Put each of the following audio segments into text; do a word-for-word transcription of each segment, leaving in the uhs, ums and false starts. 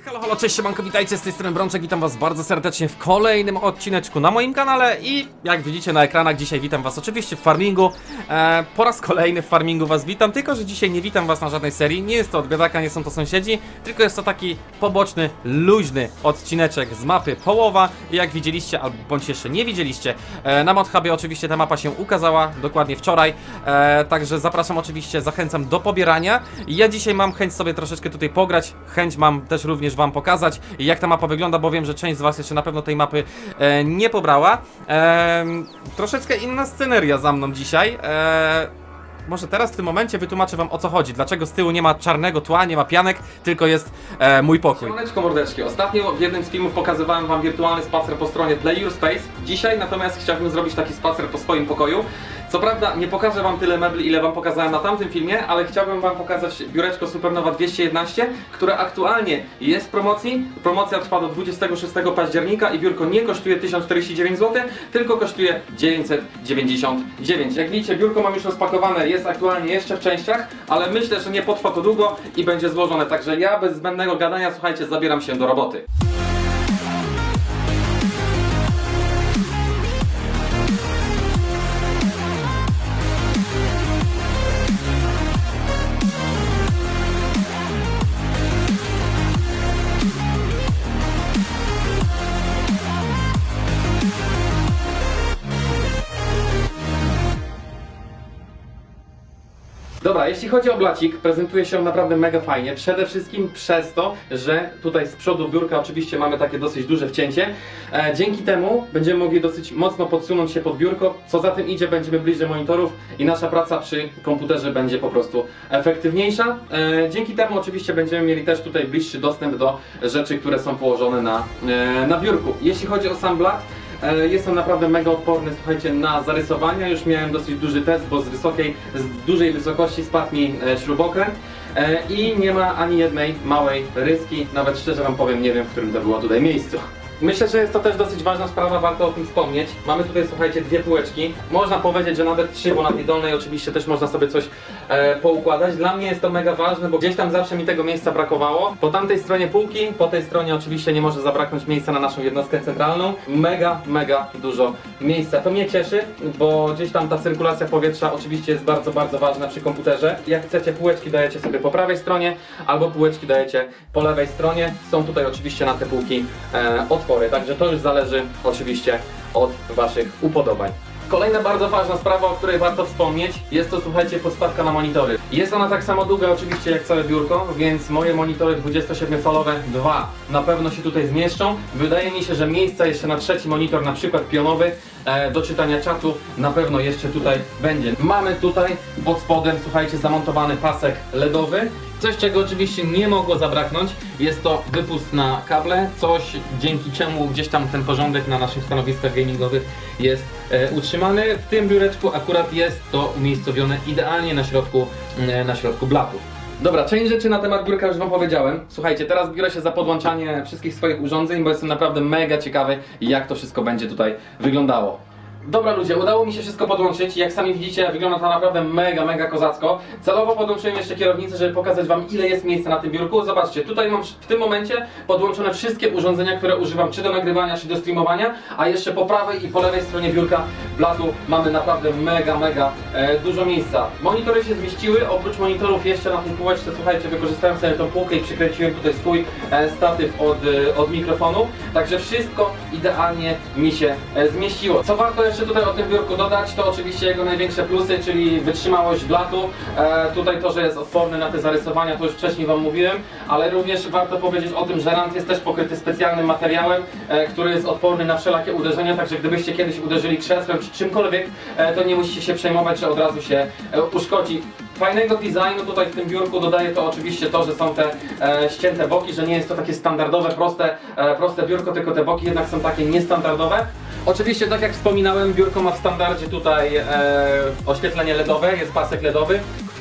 Halo, halo, cześć, siemanko, witajcie, z tej strony Brączek, witam was bardzo serdecznie w kolejnym odcineczku na moim kanale i jak widzicie na ekranach dzisiaj witam was oczywiście w farmingu. e, Po raz kolejny w farmingu was witam, tylko że dzisiaj nie witam was na żadnej serii, nie jest to od biedaka, nie są to sąsiedzi, tylko jest to taki poboczny, luźny odcineczek z mapy Połowa. I jak widzieliście, albo bądź jeszcze nie widzieliście, e, na ModHubie oczywiście ta mapa się ukazała dokładnie wczoraj, e, także zapraszam oczywiście, zachęcam do pobierania. Ja dzisiaj mam chęć sobie troszeczkę tutaj pograć, chęć mam też również wam pokazać, jak ta mapa wygląda, bo wiem, że część z was jeszcze na pewno tej mapy e, nie pobrała. E, troszeczkę inna sceneria za mną dzisiaj. E, może teraz w tym momencie wytłumaczę wam, o co chodzi, dlaczego z tyłu nie ma czarnego tła, nie ma pianek, tylko jest e, mój pokój. Siemaneczko, mordeczki, ostatnio w jednym z filmów pokazywałem wam wirtualny spacer po stronie Play Your Space. Dzisiaj natomiast chciałbym zrobić taki spacer po swoim pokoju. Co prawda nie pokażę wam tyle mebli, ile wam pokazałem na tamtym filmie, ale chciałbym wam pokazać biureczko Supernowa dwieście jedenaście, które aktualnie jest w promocji. Promocja trwa do dwudziestego szóstego października i biurko nie kosztuje tysiąc czterdzieści dziewięć złotych, tylko kosztuje dziewięćset dziewięćdziesiąt dziewięć. Jak widzicie, biurko mam już rozpakowane, jest aktualnie jeszcze w częściach, ale myślę, że nie potrwa to długo i będzie złożone. Także ja bez zbędnego gadania, słuchajcie, zabieram się do roboty. Dobra, jeśli chodzi o blacik, prezentuje się naprawdę mega fajnie. Przede wszystkim przez to, że tutaj z przodu biurka oczywiście mamy takie dosyć duże wcięcie. E, dzięki temu będziemy mogli dosyć mocno podsunąć się pod biurko. Co za tym idzie, będziemy bliżej monitorów i nasza praca przy komputerze będzie po prostu efektywniejsza. E, dzięki temu oczywiście będziemy mieli też tutaj bliższy dostęp do rzeczy, które są położone na, e, na biurku. Jeśli chodzi o sam blat, jest on naprawdę mega odporny, słuchajcie, na zarysowania. Już miałem dosyć duży test, bo z wysokiej, z dużej wysokości spadł mi śrubokręt i nie ma ani jednej małej ryski. Nawet szczerze wam powiem, nie wiem, w którym to było tutaj miejscu. Myślę, że jest to też dosyć ważna sprawa, warto o tym wspomnieć. Mamy tutaj, słuchajcie, dwie półeczki. Można powiedzieć, że nawet trzy, bo na tej dolnej oczywiście też można sobie coś e, poukładać. Dla mnie jest to mega ważne, bo gdzieś tam zawsze mi tego miejsca brakowało. Po tamtej stronie półki, po tej stronie oczywiście nie może zabraknąć miejsca na naszą jednostkę centralną. Mega, mega dużo miejsca. To mnie cieszy, bo gdzieś tam ta cyrkulacja powietrza oczywiście jest bardzo, bardzo ważna przy komputerze. Jak chcecie, półeczki dajecie sobie po prawej stronie, albo półeczki dajecie po lewej stronie. Są tutaj oczywiście na te półki e, od Także to już zależy oczywiście od waszych upodobań. Kolejna bardzo ważna sprawa, o której warto wspomnieć, jest to, słuchajcie, podstawka na monitory. Jest ona tak samo długa oczywiście jak całe biurko, więc moje monitory dwudziestosiedmiocalowe dwa na pewno się tutaj zmieszczą. Wydaje mi się, że miejsca jeszcze na trzeci monitor, na przykład pionowy, e, do czytania czatu na pewno jeszcze tutaj będzie. Mamy tutaj pod spodem, słuchajcie, zamontowany pasek ledowy. Coś, czego oczywiście nie mogło zabraknąć, jest to wypust na kable, coś dzięki czemu gdzieś tam ten porządek na naszych stanowiskach gamingowych jest e, utrzymany. W tym biureczku akurat jest to umiejscowione idealnie na środku, e, na środku blatu. Dobra, część rzeczy na temat biurka już wam powiedziałem. Słuchajcie, teraz biorę się za podłączanie wszystkich swoich urządzeń, bo jestem naprawdę mega ciekawy, jak to wszystko będzie tutaj wyglądało. Dobra ludzie, udało mi się wszystko podłączyć. Jak sami widzicie, wygląda to naprawdę mega, mega kozacko. Celowo podłączyłem jeszcze kierownicę, żeby pokazać wam, ile jest miejsca na tym biurku. Zobaczcie, tutaj mam w tym momencie podłączone wszystkie urządzenia, które używam czy do nagrywania, czy do streamowania. A jeszcze po prawej i po lewej stronie biurka blatu mamy naprawdę mega, mega e, dużo miejsca. Monitory się zmieściły, oprócz monitorów jeszcze na tej półeczce, słuchajcie, wykorzystałem sobie tą półkę i przykręciłem tutaj swój e, statyw od, e, od mikrofonu. Także wszystko idealnie mi się e, zmieściło. Co warto jeszcze Jeszcze tutaj o tym biurku dodać, to oczywiście jego największe plusy, czyli wytrzymałość blatu. E, tutaj to, że jest odporny na te zarysowania, to już wcześniej wam mówiłem, ale również warto powiedzieć o tym, że rant jest też pokryty specjalnym materiałem, e, który jest odporny na wszelakie uderzenia, także gdybyście kiedyś uderzyli krzesłem czy czymkolwiek, e, to nie musicie się przejmować, że od razu się e, uszkodzi. Fajnego designu tutaj w tym biurku dodaje to oczywiście to, że są te e, ścięte boki, że nie jest to takie standardowe, proste, e, proste biurko, tylko te boki jednak są takie niestandardowe. Oczywiście, tak jak wspominałem, biurko ma w standardzie tutaj e, oświetlenie ledowe, jest pasek ledowy, w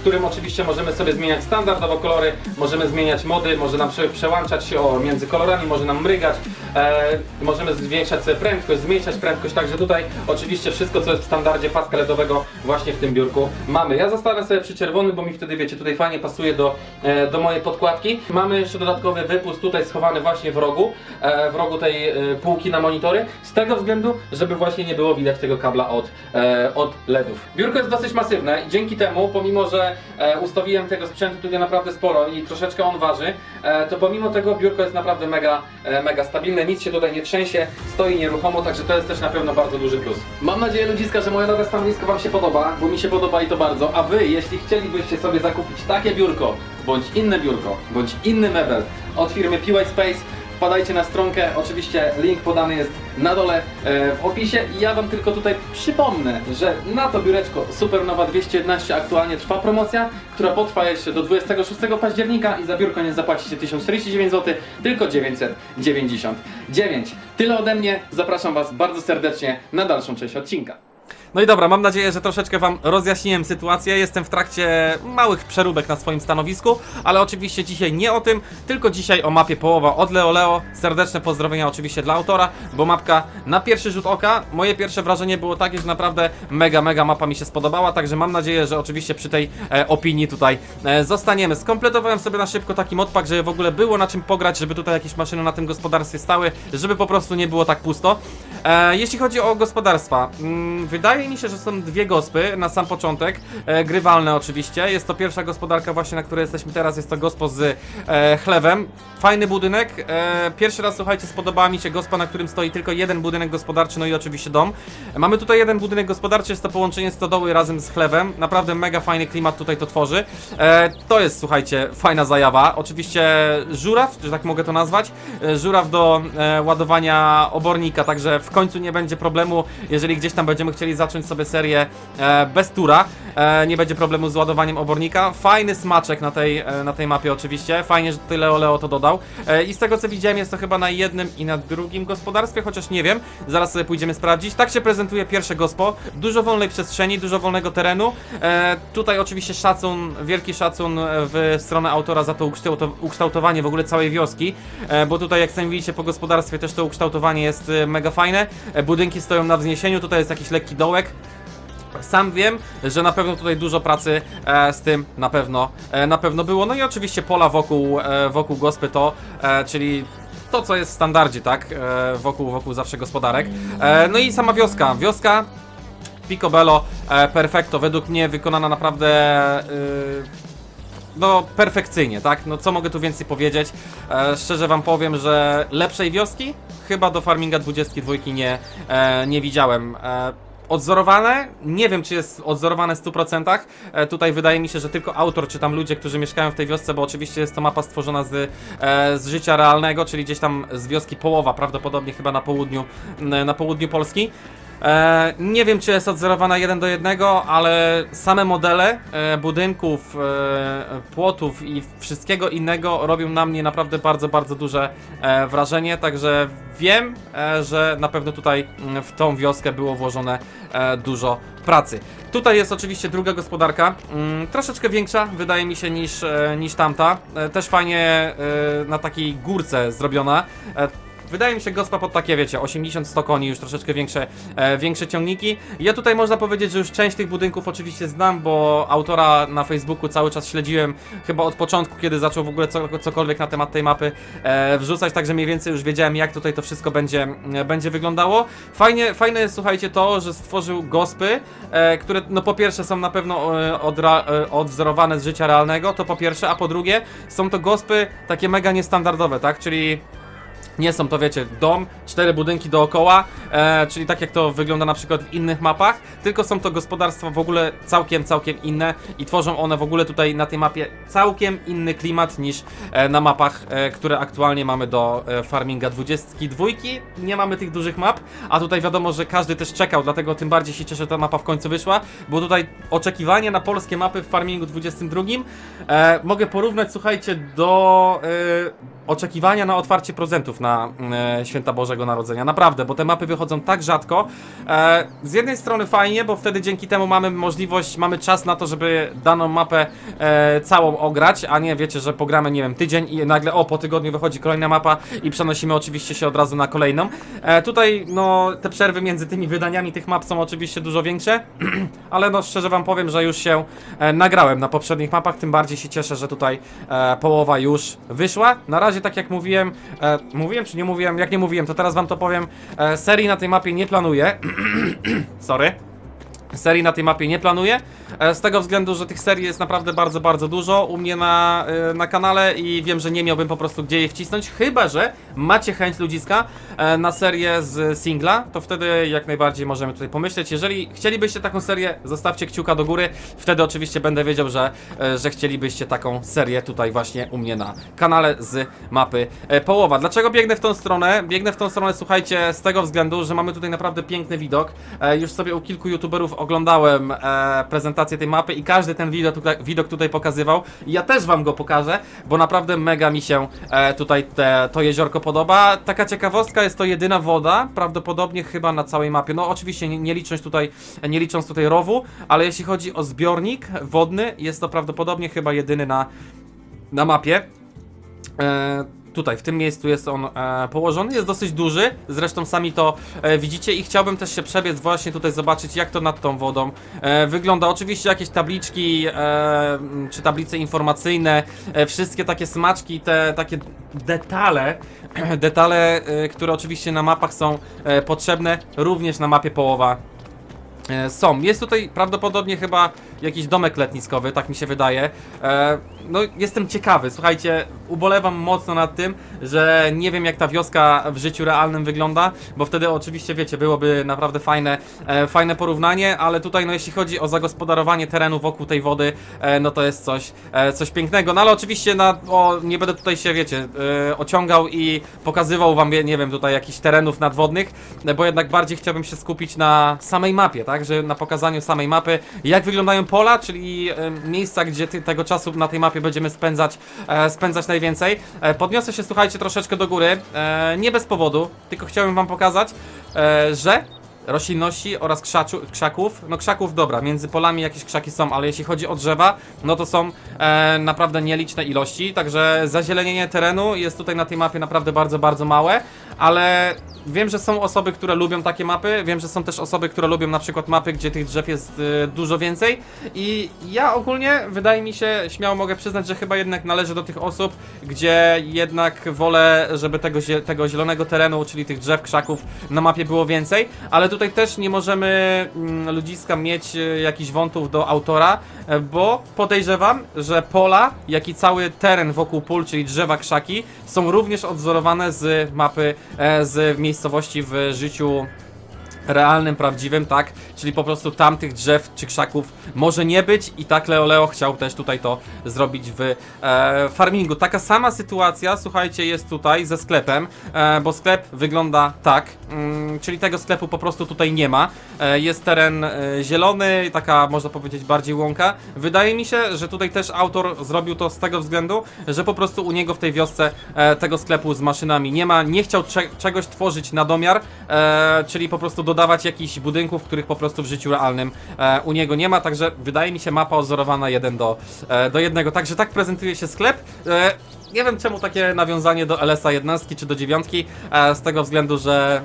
którym oczywiście możemy sobie zmieniać standardowo kolory, możemy zmieniać mody, może nam prze, przełączać się o, między kolorami, może nam mrygać, e, możemy zwiększać sobie prędkość, zmniejszać prędkość, także tutaj oczywiście wszystko, co jest w standardzie paska ledowego właśnie w tym biurku mamy. Ja zostanę sobie przy czerwonym, bo mi wtedy, wiecie, tutaj fajnie pasuje do, e, do mojej podkładki. Mamy jeszcze dodatkowy wypust tutaj schowany właśnie w rogu, e, w rogu tej e, półki na monitory, z tego względu, żeby właśnie nie było widać tego kabla od, e, od ledów. Biurko jest dosyć masywne i dzięki temu, pomimo że e, ustawiłem tego sprzętu tutaj naprawdę sporo i troszeczkę on waży, e, to pomimo tego biurko jest naprawdę mega, e, mega stabilne, nic się tutaj nie trzęsie, stoi nieruchomo, także to jest też na pewno bardzo duży plus. Mam nadzieję, ludziska, że moje nowe stanowisko Wam się podoba, bo mi się podoba i to bardzo, a Wy, jeśli chcielibyście sobie zakupić takie biurko, bądź inne biurko, bądź inny mebel od firmy P Y Space, wpadajcie na stronkę, oczywiście link podany jest na dole e, w opisie i ja Wam tylko tutaj przypomnę, że na to biureczko Supernova dwieście jedenaście aktualnie trwa promocja, która potrwa jeszcze do dwudziestego szóstego października i za biurko nie zapłacicie tysiąc czterdzieści dziewięć złotych, tylko dziewięćset dziewięćdziesiąt dziewięć. Tyle ode mnie, zapraszam Was bardzo serdecznie na dalszą część odcinka. No i dobra, mam nadzieję, że troszeczkę Wam rozjaśniłem sytuację. Jestem w trakcie małych przeróbek na swoim stanowisku, ale oczywiście dzisiaj nie o tym, tylko dzisiaj o mapie Połowa od Leo Leo. Serdeczne pozdrowienia oczywiście dla autora, bo mapka na pierwszy rzut oka, moje pierwsze wrażenie było takie, że naprawdę mega, mega mapa mi się spodobała, także mam nadzieję, że oczywiście przy tej e, opinii tutaj e, zostaniemy. Skompletowałem sobie na szybko taki modpack, żeby w ogóle było na czym pograć, żeby tutaj jakieś maszyny na tym gospodarstwie stały, żeby po prostu nie było tak pusto. E, jeśli chodzi o gospodarstwa, mm, wydaje mi się, że są dwie gospy na sam początek, e, grywalne oczywiście. Jest to pierwsza gospodarka właśnie, na której jesteśmy teraz, jest to gospo z e, chlewem. Fajny budynek, e, pierwszy raz, słuchajcie, spodobała mi się gospa, na którym stoi tylko jeden budynek gospodarczy, no i oczywiście dom. E, mamy tutaj jeden budynek gospodarczy, jest to połączenie stodoły razem z chlewem, naprawdę mega fajny klimat tutaj to tworzy. E, to jest, słuchajcie, fajna zajawa. Oczywiście żuraw, że tak mogę to nazwać, e, żuraw do e, ładowania obornika, także w końcu nie będzie problemu, jeżeli gdzieś tam będziemy chcieli zacząć sobie serię e, bez tura, e, nie będzie problemu z ładowaniem obornika. Fajny smaczek na tej, e, na tej mapie oczywiście, fajnie, że tutaj Leo Leo to dodał. E, I z tego co widziałem, jest to chyba na jednym i na drugim gospodarstwie, chociaż nie wiem, zaraz sobie pójdziemy sprawdzić. Tak się prezentuje pierwsze gospo, dużo wolnej przestrzeni, dużo wolnego terenu. E, tutaj oczywiście szacun, wielki szacun w stronę autora za to ukształtowanie w ogóle całej wioski, e, bo tutaj jak sami widzicie po gospodarstwie też to ukształtowanie jest mega fajne. E, budynki stoją na wzniesieniu, tutaj jest jakiś lekki dołek. Sam wiem, że na pewno tutaj dużo pracy e, z tym na pewno, e, na pewno było. No i oczywiście pola wokół, e, wokół gospy to, e, czyli to co jest w standardzie, tak, e, wokół, wokół zawsze gospodarek. E, no i sama wioska, wioska Picobello e, Perfecto, według mnie wykonana naprawdę e, no perfekcyjnie, tak, no co mogę tu więcej powiedzieć. E, szczerze Wam powiem, że lepszej wioski chyba do Farminga dwudziestki dwa nie, e, nie widziałem. E, Odzorowane? Nie wiem, czy jest odzorowane w stu procentach. E, tutaj wydaje mi się, że tylko autor, czy tam ludzie, którzy mieszkają w tej wiosce, bo oczywiście jest to mapa stworzona z, e, z życia realnego, czyli gdzieś tam z wioski Połowa, prawdopodobnie chyba na południu, na południu Polski. E, nie wiem, czy jest odzorowana jeden do jednego, ale same modele e, budynków, e, płotów i wszystkiego innego robią na mnie naprawdę bardzo, bardzo duże e, wrażenie, także wiem, e, że na pewno tutaj m, w tą wioskę było włożone e, dużo pracy. Tutaj jest oczywiście druga gospodarka, mm, troszeczkę większa, wydaje mi się, niż, e, niż tamta, e, też fajnie e, na takiej górce zrobiona. E, Wydaje mi się gospa pod takie, wiecie, osiemdziesiąt sto koni, już troszeczkę większe, e, większe ciągniki. Ja tutaj można powiedzieć, że już część tych budynków oczywiście znam, bo autora na Facebooku cały czas śledziłem chyba od początku, kiedy zaczął w ogóle co, cokolwiek na temat tej mapy e, wrzucać, także mniej więcej już wiedziałem, jak tutaj to wszystko będzie, e, będzie wyglądało. Fajnie, fajne jest, słuchajcie, to, że stworzył gospy, e, które no po pierwsze są na pewno e, odra, e, odwzorowane z życia realnego, to po pierwsze, a po drugie są to gospy takie mega niestandardowe, tak, czyli nie są to, wiecie, dom, cztery budynki dookoła, e, czyli tak jak to wygląda na przykład w innych mapach, tylko są to gospodarstwa w ogóle całkiem, całkiem inne i tworzą one w ogóle tutaj na tej mapie całkiem inny klimat niż e, na mapach, e, które aktualnie mamy do e, Farminga dwudziestki dwa. Nie mamy tych dużych map, a tutaj wiadomo, że każdy też czekał, dlatego tym bardziej się cieszę, że ta mapa w końcu wyszła, bo tutaj oczekiwanie na polskie mapy w Farmingu dwudziestym drugim e, mogę porównać, słuchajcie, do e, oczekiwania na otwarcie prezentów na e, Święta Bożego Narodzenia. Naprawdę, bo te mapy wychodzą tak rzadko. E, z jednej strony fajnie, bo wtedy dzięki temu mamy możliwość, mamy czas na to, żeby daną mapę e, całą ograć, a nie wiecie, że pogramy, nie wiem, tydzień i nagle o, po tygodniu wychodzi kolejna mapa i przenosimy oczywiście się od razu na kolejną. E, tutaj, no, te przerwy między tymi wydaniami tych map są oczywiście dużo większe, ale no, szczerze wam powiem, że już się e, nagrałem na poprzednich mapach, tym bardziej się cieszę, że tutaj e, połowa już wyszła. Na razie, tak jak mówiłem, e, mówiłem czy nie mówiłem, jak nie mówiłem, to teraz wam to powiem, e, serii na tej mapie nie planuję. Sorry. Serii na tej mapie nie planuję, z tego względu, że tych serii jest naprawdę bardzo, bardzo dużo u mnie na, na kanale i wiem, że nie miałbym po prostu gdzie je wcisnąć, chyba że macie chęć ludziska na serię z singla, to wtedy jak najbardziej możemy tutaj pomyśleć. Jeżeli chcielibyście taką serię, zostawcie kciuka do góry, wtedy oczywiście będę wiedział, że, że chcielibyście taką serię tutaj właśnie u mnie na kanale z mapy Połowa. Dlaczego biegnę w tą stronę? Biegnę w tą stronę, słuchajcie, z tego względu, że mamy tutaj naprawdę piękny widok. Już sobie u kilku youtuberów oglądałem e, prezentację tej mapy i każdy ten widok tutaj, widok tutaj pokazywał. I ja też wam go pokażę, bo naprawdę mega mi się e, tutaj te, to jeziorko podoba. Taka ciekawostka, jest to jedyna woda, prawdopodobnie chyba na całej mapie. No oczywiście nie, nie licząc tutaj, nie licząc tutaj rowu, ale jeśli chodzi o zbiornik wodny, jest to prawdopodobnie chyba jedyny na, na mapie. E, Tutaj, w tym miejscu jest on e, położony, jest dosyć duży, zresztą sami to e, widzicie i chciałbym też się przebiec właśnie tutaj, zobaczyć jak to nad tą wodą e, wygląda. Oczywiście jakieś tabliczki, e, czy tablice informacyjne, e, wszystkie takie smaczki, te takie detale, detale, e, które oczywiście na mapach są e, potrzebne, również na mapie Połowa e, są. Jest tutaj prawdopodobnie chyba jakiś domek letniskowy, tak mi się wydaje. E, no jestem ciekawy, słuchajcie, ubolewam mocno nad tym, że nie wiem jak ta wioska w życiu realnym wygląda, bo wtedy oczywiście wiecie, byłoby naprawdę fajne, e, fajne porównanie, ale tutaj no jeśli chodzi o zagospodarowanie terenu wokół tej wody, e, no to jest coś, e, coś pięknego, no ale oczywiście na, o, nie będę tutaj się wiecie, e, ociągał i pokazywał wam, nie wiem, tutaj jakichś terenów nadwodnych, e, bo jednak bardziej chciałbym się skupić na samej mapie, tak, że na pokazaniu samej mapy, jak wyglądają pola, czyli e, miejsca, gdzie ty, tego czasu na tej mapie będziemy spędzać, e, spędzać najwięcej. E, podniosę się, słuchajcie, troszeczkę do góry, e, nie bez powodu, tylko chciałem wam pokazać, e, że roślinności oraz krzaczu, krzaków, no krzaków dobra, między polami jakieś krzaki są, ale jeśli chodzi o drzewa, no to są e, naprawdę nieliczne ilości, także zazielenienie terenu jest tutaj na tej mapie naprawdę bardzo, bardzo małe, ale wiem, że są osoby, które lubią takie mapy, wiem, że są też osoby, które lubią na przykład mapy, gdzie tych drzew jest e, dużo więcej i ja ogólnie, wydaje mi się, śmiało mogę przyznać, że chyba jednak należę do tych osób, gdzie jednak wolę, żeby tego, tego zielonego terenu, czyli tych drzew, krzaków na mapie było więcej, ale tutaj też nie możemy mm, ludziska mieć e, jakichś wątów do autora, e, bo podejrzewam, że pola, jak i cały teren wokół pól, czyli drzewa, krzaki, są również odzorowane z mapy, e, z miejscowości w życiu realnym, prawdziwym, tak? Czyli po prostu tamtych drzew czy krzaków może nie być i tak Leo Leo chciał też tutaj to zrobić w e, farmingu. Taka sama sytuacja, słuchajcie, jest tutaj ze sklepem, e, bo sklep wygląda tak, mm, czyli tego sklepu po prostu tutaj nie ma. E, jest teren e, zielony, taka można powiedzieć bardziej łąka. Wydaje mi się, że tutaj też autor zrobił to z tego względu, że po prostu u niego w tej wiosce e, tego sklepu z maszynami nie ma. Nie chciał cze czegoś tworzyć na domiar, e, czyli po prostu dodawać jakichś budynków, których po prostu w życiu realnym e, u niego nie ma, także wydaje mi się mapa odzorowana jeden do, e, do jednego, także tak prezentuje się sklep. E, nie wiem czemu takie nawiązanie do L S A jedenastki czy do dziewiątki, e, z tego względu, że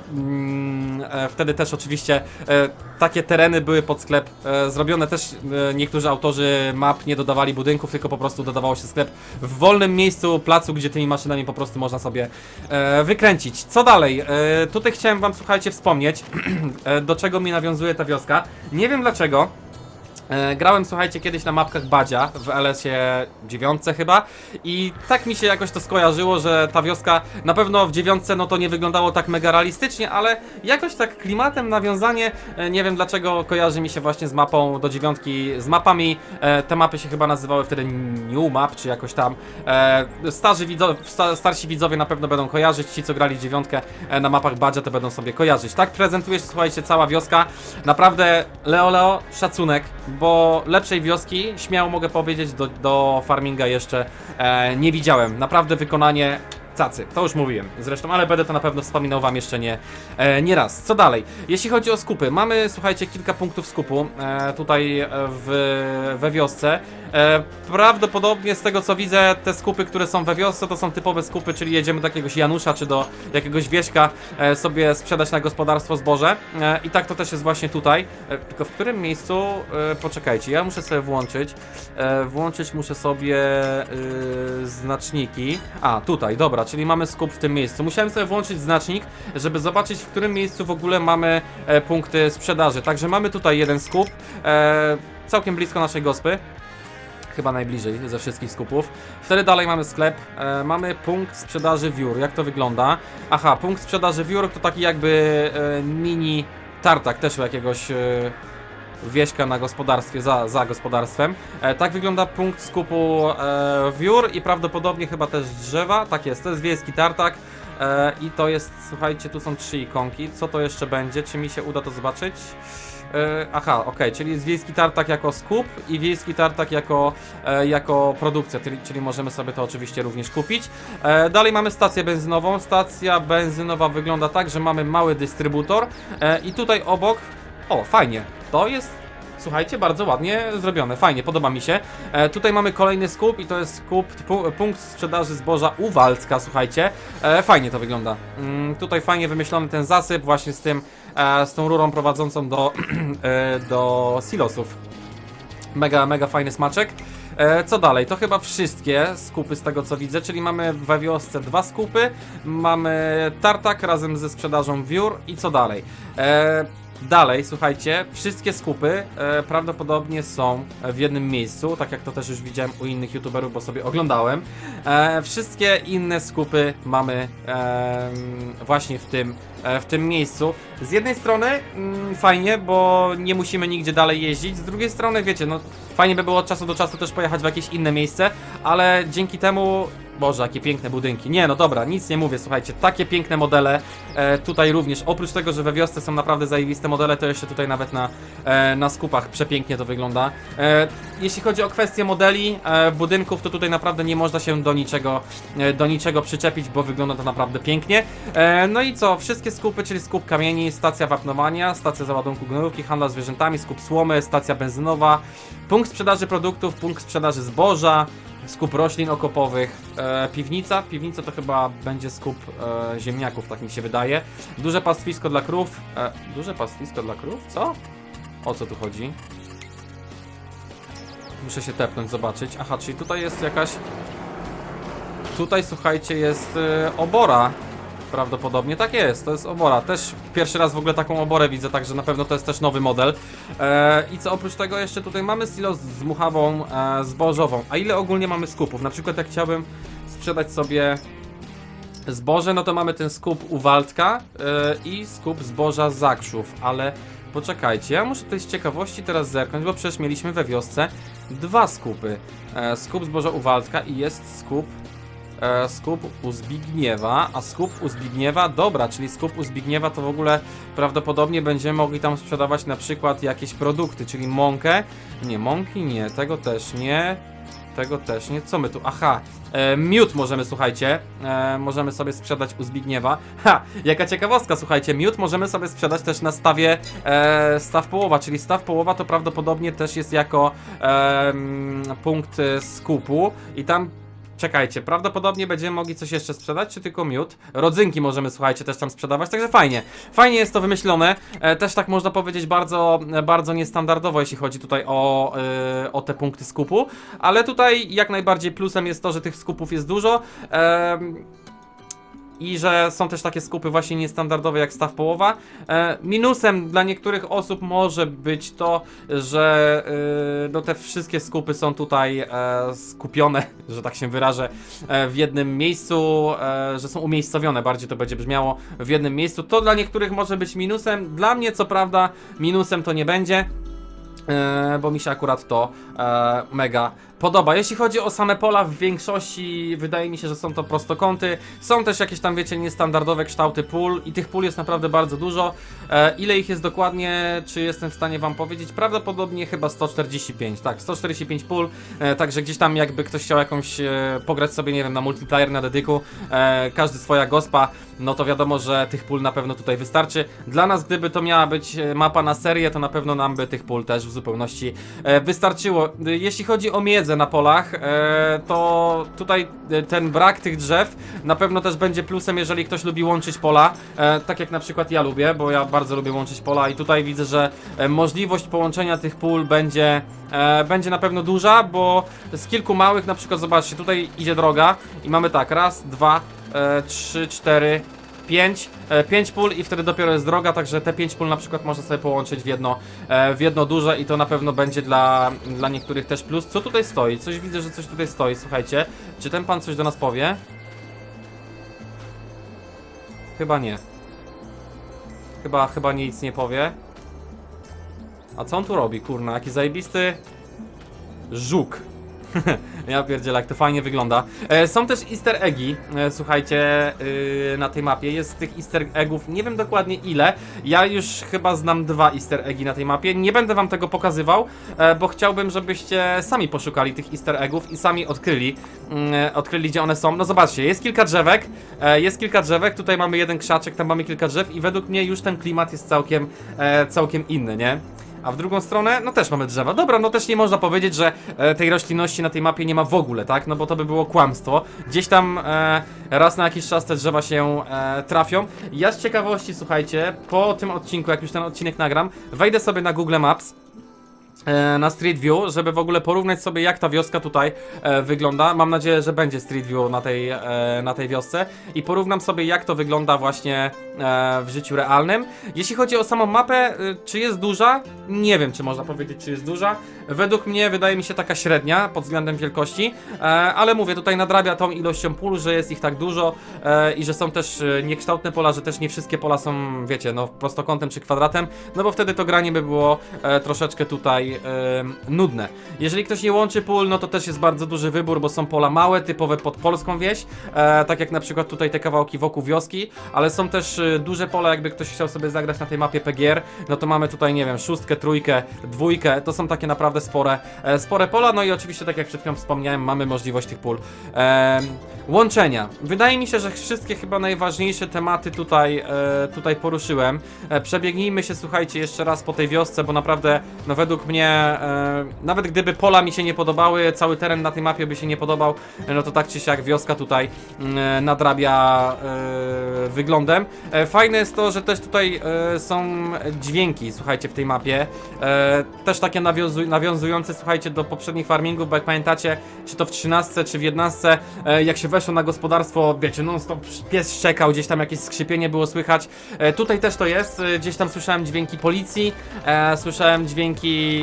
mm, e, wtedy też oczywiście e, takie tereny były pod sklep e, zrobione, też e, niektórzy autorzy map nie dodawali budynków, tylko po prostu dodawało się sklep w wolnym miejscu, placu, gdzie tymi maszynami po prostu można sobie e, wykręcić. Co dalej? E, tutaj chciałem wam, słuchajcie, wspomnieć, e, do czego mi nawiązuje ta wioska. Nie wiem dlaczego. E, grałem, słuchajcie, kiedyś na mapkach Badzia w L S ie dziewięć chyba i tak mi się jakoś to skojarzyło, że ta wioska na pewno w dziewiątce no to nie wyglądało tak mega realistycznie, ale jakoś tak klimatem, nawiązanie, e, nie wiem dlaczego kojarzy mi się właśnie z mapą do dziewiątki, z mapami, e, te mapy się chyba nazywały wtedy New Map, czy jakoś tam. E, starzy widzo sta starsi widzowie na pewno będą kojarzyć, ci co grali dziewiątkę e, na mapach Badzia to będą sobie kojarzyć. Tak prezentuje się, słuchajcie, cała wioska, naprawdę Leo Leo, szacunek, bo lepszej wioski, śmiało mogę powiedzieć, do, do farminga jeszcze e, nie widziałem. Naprawdę wykonanie cacy, to już mówiłem zresztą, ale będę to na pewno wspominał wam jeszcze nie, e, nie raz. Co dalej? Jeśli chodzi o skupy, mamy, słuchajcie, kilka punktów skupu e, tutaj w, we wiosce. E, prawdopodobnie z tego co widzę, te skupy, które są we wiosce, to są typowe skupy, czyli jedziemy do jakiegoś Janusza czy do jakiegoś Wieśka e, sobie sprzedać na gospodarstwo zboże. E, I tak to też jest właśnie tutaj. E, tylko w którym miejscu, e, poczekajcie, ja muszę sobie włączyć, e, włączyć muszę sobie e, znaczniki. A, tutaj, dobra, czyli mamy skup w tym miejscu. Musiałem sobie włączyć znacznik, żeby zobaczyć, w którym miejscu w ogóle mamy e, punkty sprzedaży. Także mamy tutaj jeden skup, e, całkiem blisko naszej gospy. Chyba najbliżej ze wszystkich skupów. Wtedy dalej mamy sklep, e, mamy punkt sprzedaży wiór. Jak to wygląda? Aha, punkt sprzedaży wiór to taki jakby e, mini tartak też u jakiegoś e, wieśka na gospodarstwie, za, za gospodarstwem. E, tak wygląda punkt skupu e, wiór i prawdopodobnie chyba też drzewa. Tak jest, to jest wiejski tartak. E, I to jest, słuchajcie, tu są trzy ikonki. Co to jeszcze będzie? Czy mi się uda to zobaczyć? E, aha, okej, okay. Czyli jest wiejski tartak jako skup i wiejski tartak jako, e, jako produkcja, czyli, czyli możemy sobie to oczywiście również kupić. E, dalej mamy stację benzynową. Stacja benzynowa wygląda tak, że mamy mały dystrybutor e, i tutaj obok, o fajnie, to jest, słuchajcie, bardzo ładnie zrobione, fajnie, podoba mi się. E, tutaj mamy kolejny skup i to jest skup, pu, punkt sprzedaży zboża Uwaldzka, słuchajcie. E, fajnie to wygląda. Mm, tutaj fajnie wymyślony ten zasyp właśnie z tym, e, z tą rurą prowadzącą do, e, do silosów. Mega, mega fajny smaczek. E, co dalej? To chyba wszystkie skupy z tego co widzę, czyli mamy we wiosce dwa skupy, mamy tartak razem ze sprzedażą wiór i co dalej? E, Dalej, słuchajcie, wszystkie skupy e, prawdopodobnie są w jednym miejscu, tak jak to też już widziałem u innych youtuberów, bo sobie oglądałem. E, wszystkie inne skupy mamy e, właśnie w tym, e, w tym miejscu. Z jednej strony mm, fajnie, bo nie musimy nigdzie dalej jeździć, z drugiej strony wiecie, no fajnie by było od czasu do czasu też pojechać w jakieś inne miejsce, ale dzięki temu... Boże, jakie piękne budynki. Nie, no dobra, nic nie mówię, słuchajcie, takie piękne modele e, tutaj również. Oprócz tego, że we wiosce są naprawdę zajebiste modele, to jeszcze tutaj nawet na, e, na skupach przepięknie to wygląda. E, jeśli chodzi o kwestię modeli e, budynków, to tutaj naprawdę nie można się do niczego, e, do niczego przyczepić, bo wygląda to naprawdę pięknie. E, no i co? Wszystkie skupy, czyli skup kamieni, stacja wapnowania, stacja załadunku gnojówki, handla zwierzętami, skup słomy, stacja benzynowa, punkt sprzedaży produktów, punkt sprzedaży zboża, skup roślin okopowych, e, piwnica, piwnica to chyba będzie skup e, ziemniaków, tak mi się wydaje. Duże pastwisko dla krów, e, duże pastwisko dla krów? Co? O co tu chodzi? Muszę się tepnąć, zobaczyć. Aha, czyli tutaj jest jakaś... Tutaj, słuchajcie, jest e, obora. Prawdopodobnie tak jest, to jest obora. Też pierwszy raz w ogóle taką oborę widzę, także na pewno to jest też nowy model. E, I co oprócz tego jeszcze tutaj mamy silos z muchawą e, zbożową. A ile ogólnie mamy skupów? Na przykład jak chciałbym sprzedać sobie zboże, no to mamy ten skup Uwaldka e, i skup zboża Zakrzów, ale poczekajcie, ja muszę tutaj z ciekawości teraz zerknąć, bo przecież mieliśmy we wiosce dwa skupy. E, skup zboża Uwaldka i jest skup E, skup u Zbigniewa, a skup u Zbigniewa, dobra, czyli skup u Zbigniewa to w ogóle prawdopodobnie będziemy mogli tam sprzedawać na przykład jakieś produkty, czyli mąkę, nie, mąki nie, tego też nie, tego też nie, co my tu, aha, e, miód możemy, słuchajcie, e, możemy sobie sprzedać u Zbigniewa, ha, jaka ciekawostka, słuchajcie, miód możemy sobie sprzedać też na stawie e, staw połowa, czyli staw połowa to prawdopodobnie też jest jako e, punkt skupu i tam czekajcie, prawdopodobnie będziemy mogli coś jeszcze sprzedać, czy tylko miód? Rodzynki możemy, słuchajcie, też tam sprzedawać, także fajnie. Fajnie jest to wymyślone, e, też tak można powiedzieć bardzo, bardzo niestandardowo, jeśli chodzi tutaj o, e, o te punkty skupu, ale tutaj jak najbardziej plusem jest to, że tych skupów jest dużo. E, I że są też takie skupy właśnie niestandardowe jak staw połowa. E, minusem dla niektórych osób może być to, że e, no te wszystkie skupy są tutaj e, skupione, że tak się wyrażę, e, w jednym miejscu, e, że są umiejscowione, bardziej to będzie brzmiało, w jednym miejscu. To dla niektórych może być minusem, dla mnie co prawda minusem to nie będzie. E, bo mi się akurat to e, mega podoba. Jeśli chodzi o same pola, w większości wydaje mi się, że są to prostokąty. Są też jakieś tam, wiecie, niestandardowe kształty pól i tych pól jest naprawdę bardzo dużo. E, ile ich jest dokładnie, czy jestem w stanie wam powiedzieć? Prawdopodobnie chyba sto czterdzieści pięć, tak, sto czterdzieści pięć pól, e, także gdzieś tam jakby ktoś chciał jakąś e, pograć sobie, nie wiem, na multiplayer, na dedyku, e, każdy swoja gospa, no to wiadomo, że tych pól na pewno tutaj wystarczy. Dla nas, gdyby to miała być mapa na serię, to na pewno nam by tych pól też w zupełności e, wystarczyło. Jeśli chodzi o miedzę na polach, e, to tutaj ten brak tych drzew na pewno też będzie plusem, jeżeli ktoś lubi łączyć pola, e, tak jak na przykład ja lubię, bo ja bardzo lubię łączyć pola i tutaj widzę, że e, możliwość połączenia tych pól będzie, e, będzie na pewno duża, bo z kilku małych, na przykład zobaczcie, tutaj idzie droga i mamy tak, raz, dwa, e, trzy, cztery, pięć, e, pięć pól i wtedy dopiero jest droga, także te pięć pól na przykład można sobie połączyć w jedno, e, w jedno duże i to na pewno będzie dla, dla niektórych też plus. Co tutaj stoi? Coś widzę, że coś tutaj stoi, słuchajcie. Czy ten pan coś do nas powie? Chyba nie. Chyba, chyba nic nie powie. A co on tu robi, kurna? Jaki zajebisty żuk. Ja pierdzielę, jak to fajnie wygląda. E, są też easter eggi, e, słuchajcie, yy, na tej mapie. Jest tych easter eggów, nie wiem dokładnie ile. Ja już chyba znam dwa easter eggi na tej mapie. Nie będę wam tego pokazywał, e, bo chciałbym, żebyście sami poszukali tych easter eggów i sami odkryli, yy, odkryli, gdzie one są. No zobaczcie, jest kilka drzewek, e, jest kilka drzewek, tutaj mamy jeden krzaczek, tam mamy kilka drzew i według mnie już ten klimat jest całkiem, e, całkiem inny, nie? A w drugą stronę, no też mamy drzewa. Dobra, no też nie można powiedzieć, że e, tej roślinności na tej mapie nie ma w ogóle, tak? No bo to by było kłamstwo. Gdzieś tam e, raz na jakiś czas te drzewa się e, trafią. Ja z ciekawości, słuchajcie, po tym odcinku, jak już ten odcinek nagram, wejdę sobie na Google Maps, na Street View, żeby w ogóle porównać sobie, jak ta wioska tutaj e, wygląda. Mam nadzieję, że będzie Street View na tej, e, na tej wiosce i porównam sobie, jak to wygląda właśnie e, w życiu realnym. Jeśli chodzi o samą mapę, e, czy jest duża? Nie wiem, czy można powiedzieć, czy jest duża. Według mnie wydaje mi się taka średnia pod względem wielkości, e, ale mówię, tutaj nadrabia tą ilością pól, że jest ich tak dużo e, i że są też e, niekształtne pola, że też nie wszystkie pola są, wiecie, no prostokątem czy kwadratem, no bo wtedy to granie by było e, troszeczkę tutaj Yy, nudne. Jeżeli ktoś nie łączy pól, no to też jest bardzo duży wybór, bo są pola małe, typowe pod polską wieś, e, tak jak na przykład tutaj te kawałki wokół wioski, ale są też e, duże pola, jakby ktoś chciał sobie zagrać na tej mapie P G R, no to mamy tutaj, nie wiem, szóstkę, trójkę, dwójkę, to są takie naprawdę spore, e, spore pola, no i oczywiście, tak jak przed chwilą wspomniałem, mamy możliwość tych pól e, łączenia. Wydaje mi się, że wszystkie chyba najważniejsze tematy tutaj, e, tutaj poruszyłem. E, przebiegnijmy się, słuchajcie, jeszcze raz po tej wiosce, bo naprawdę, no według mnie E, nawet gdyby pola mi się nie podobały, cały teren na tej mapie by się nie podobał, no to tak czy siak wioska tutaj e, nadrabia e, wyglądem. E, fajne jest to, że też tutaj e, są dźwięki, słuchajcie, w tej mapie. E, też takie nawiązu nawiązujące, słuchajcie, do poprzednich farmingów, bo jak pamiętacie, czy to w trzynastce, czy w jedenastce, e, jak się weszło na gospodarstwo, wiecie, non stop pies szczekał, gdzieś tam jakieś skrzypienie było słychać. E, tutaj też to jest, e, gdzieś tam słyszałem dźwięki policji, e, słyszałem dźwięki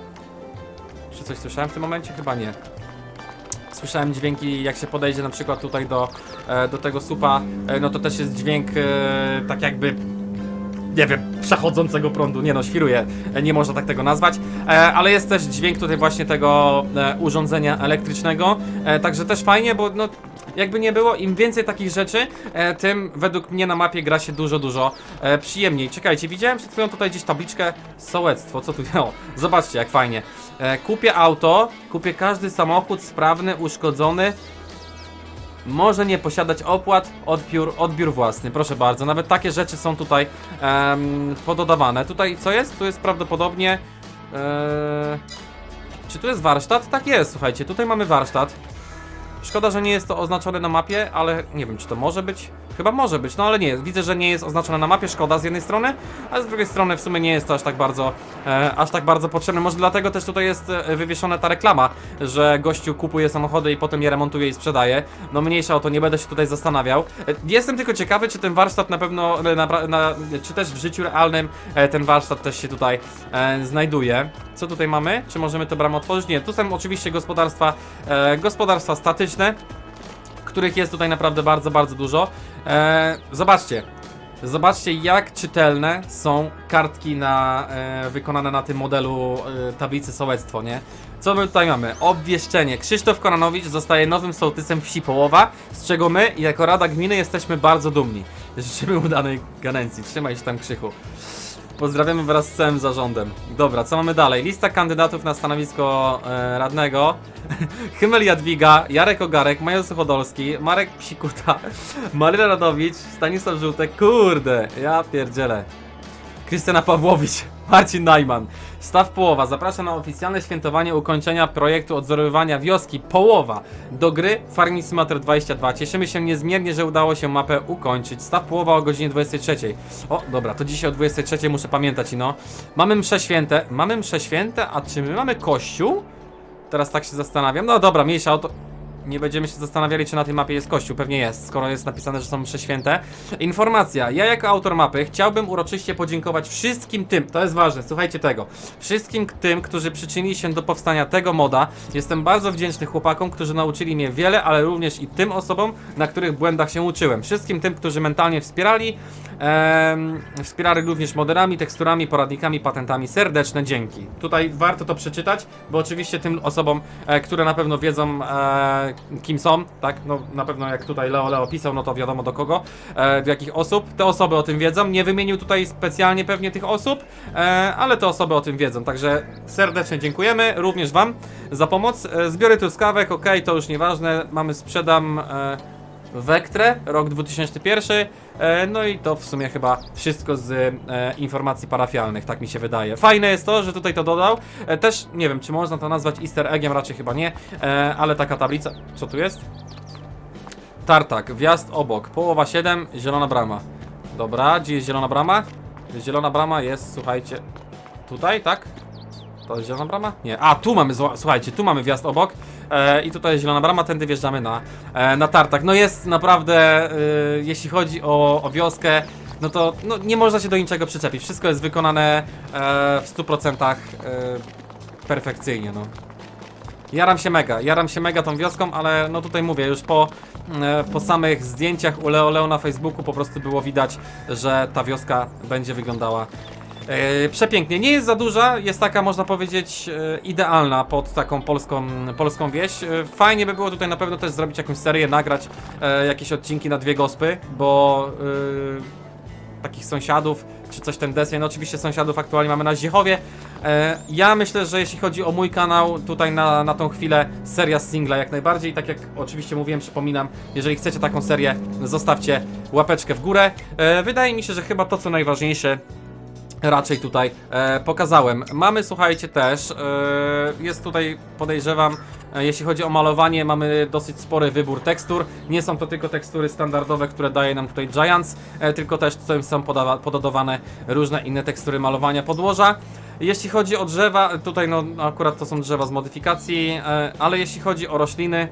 Czy coś słyszałem w tym momencie? Chyba nie. Słyszałem dźwięki, jak się podejdzie na przykład tutaj do, do tego supa, no to też jest dźwięk tak jakby, nie wiem, przechodzącego prądu, nie no, świruje, nie można tak tego nazwać, ale jest też dźwięk tutaj właśnie tego urządzenia elektrycznego, także też fajnie, bo no jakby nie było, im więcej takich rzeczy, tym według mnie na mapie gra się dużo, dużo przyjemniej. Czekajcie, widziałem przed chwilą tutaj gdzieś tabliczkę sołectwo, co tu, o, zobaczcie jak fajnie. Kupię auto, kupię każdy samochód sprawny, uszkodzony, może nie posiadać opłat, odbiór, odbiór własny, proszę bardzo, nawet takie rzeczy są tutaj um, pododawane. Tutaj co jest? Tu jest prawdopodobnie ee, czy tu jest warsztat? Tak jest, słuchajcie, tutaj mamy warsztat. Szkoda, że nie jest to oznaczone na mapie, ale nie wiem, czy to może być. Chyba może być, no ale nie jest. Widzę, że nie jest oznaczone na mapie, szkoda z jednej strony, a z drugiej strony w sumie nie jest to aż tak bardzo, e, aż tak bardzo potrzebne. Może dlatego też tutaj jest e, wywieszona ta reklama, że gościu kupuje samochody i potem je remontuje i sprzedaje. No mniejsza o to, nie będę się tutaj zastanawiał. E, jestem tylko ciekawy, czy ten warsztat na pewno, na, na, czy też w życiu realnym e, ten warsztat też się tutaj e, znajduje. Co tutaj mamy? Czy możemy tę bramę otworzyć? Nie, tu są oczywiście gospodarstwa, e, gospodarstwa statyczne, których jest tutaj naprawdę bardzo, bardzo dużo. E, zobaczcie, Zobaczcie, jak czytelne są kartki na, e, wykonane na tym modelu e, tablicy sołectwo, nie? Co my tutaj mamy? Obwieszczenie. Krzysztof Konanowicz zostaje nowym sołtysem wsi Połowa, z czego my, jako Rada Gminy, jesteśmy bardzo dumni. Życzymy udanej kadencji. Trzymaj się tam, Krzychu. Pozdrawiamy wraz z całym zarządem. Dobra, co mamy dalej? Lista kandydatów na stanowisko e, radnego. Hymel Jadwiga, Jarek Ogarek, Major Suchodolski, Marek Psikuta, Maryla Radowicz, Stanisław Żółtek, kurde, ja pierdzielę. Krystyna Pawłowicz, Marcin Najman. Staw Połowa zaprasza na oficjalne świętowanie ukończenia projektu odzorowywania wioski Połowa do gry Farming Simulator dwadzieścia dwa. Cieszymy się niezmiernie, że udało się mapę ukończyć. Staw Połowa o godzinie dwudziestej trzeciej. O, dobra, to dzisiaj o dwudziestej trzeciej muszę pamiętać, no. Mamy msze święte, mamy msze święte, a czy my mamy kościół? Teraz tak się zastanawiam. No dobra, mniejsza o to. Nie będziemy się zastanawiali, czy na tej mapie jest kościół. Pewnie jest, skoro jest napisane, że są msze święte. Informacja. Ja jako autor mapy chciałbym uroczyście podziękować wszystkim tym, to jest ważne, słuchajcie tego, wszystkim tym, którzy przyczynili się do powstania tego moda. Jestem bardzo wdzięczny chłopakom, którzy nauczyli mnie wiele, ale również i tym osobom, na których błędach się uczyłem. Wszystkim tym, którzy mentalnie wspierali, em, wspierali również moderami, teksturami, poradnikami, patentami. Serdeczne dzięki. Tutaj warto to przeczytać, bo oczywiście tym osobom, e, które na pewno wiedzą, e, kim są, tak, no na pewno jak tutaj Leo Leo pisał, no to wiadomo do kogo, e, do jakich osób, te osoby o tym wiedzą, nie wymienił tutaj specjalnie pewnie tych osób, e, ale te osoby o tym wiedzą, także serdecznie dziękujemy również wam za pomoc. E, zbiory truskawek, ok, to już nieważne, mamy sprzedam e, Vectre, rok dwa tysiące pierwszy, e, no i to w sumie chyba wszystko z e, informacji parafialnych, tak mi się wydaje. Fajne jest to, że tutaj to dodał, e, też nie wiem, czy można to nazwać easter eggiem, raczej chyba nie, e, ale taka tablica, co tu jest? Tartak, wjazd obok, Połowa siedem, zielona brama. Dobra, gdzie jest zielona brama? Zielona brama jest, słuchajcie, tutaj, tak? To jest zielona brama? Nie. A, tu mamy, słuchajcie, tu mamy wjazd obok e, i tutaj jest zielona brama, tędy wjeżdżamy na, e, na tartak. No jest naprawdę, e, jeśli chodzi o, o wioskę, no to no, nie można się do niczego przyczepić. Wszystko jest wykonane e, w stu procentach e, perfekcyjnie, no. Jaram się mega, jaram się mega tą wioską, ale no tutaj mówię, już po, e, po samych zdjęciach u Leo Leo na Facebooku po prostu było widać, że ta wioska będzie wyglądała Yy, przepięknie, nie jest za duża, jest taka, można powiedzieć, yy, idealna pod taką polską, polską wieś. Yy, fajnie by było tutaj na pewno też zrobić jakąś serię, nagrać yy, jakieś odcinki na dwie gospy, bo yy, takich sąsiadów, czy coś ten deseń, no oczywiście sąsiadów aktualnie mamy na Zdziechowie. Yy, ja myślę, że jeśli chodzi o mój kanał, tutaj na, na tą chwilę seria singla jak najbardziej, tak jak oczywiście mówiłem, przypominam, jeżeli chcecie taką serię, zostawcie łapeczkę w górę. Yy, wydaje mi się, że chyba to co najważniejsze raczej tutaj e, pokazałem. Mamy, słuchajcie, też, e, jest tutaj, podejrzewam, e, jeśli chodzi o malowanie, mamy dosyć spory wybór tekstur. Nie są to tylko tekstury standardowe, które daje nam tutaj Giants, e, tylko też tutaj są podawa, pododawane różne inne tekstury malowania podłoża. Jeśli chodzi o drzewa, tutaj no akurat to są drzewa z modyfikacji, e, ale jeśli chodzi o rośliny,